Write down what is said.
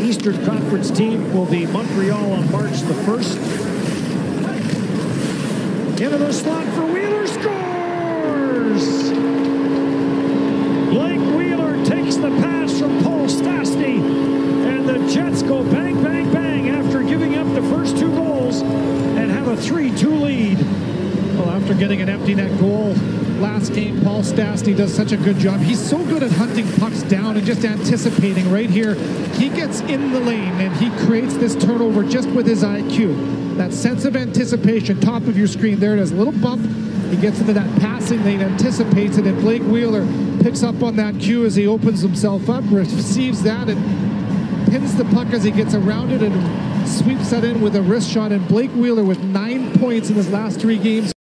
Eastern Conference team will be Montreal on March the 1st. Into the slot for Wheeler, scores! Blake Wheeler takes the pass from Paul Stastny, and the Jets go bang, bang, bang after giving up the first 2 goals and have a 3-2 lead. Well, after getting an empty net goal last game, Paul Stastny does such a good job. He's so good at hunting pucks down and just anticipating. Right here, he gets in the lane and he creates this turnover just with his IQ. That sense of anticipation, top of your screen, there it is, a little bump. He gets into that passing lane, anticipates it, and Blake Wheeler picks up on that cue as he opens himself up, receives that, and pins the puck as he gets around it and sweeps that in with a wrist shot. And Blake Wheeler with 9 points in his last 3 games.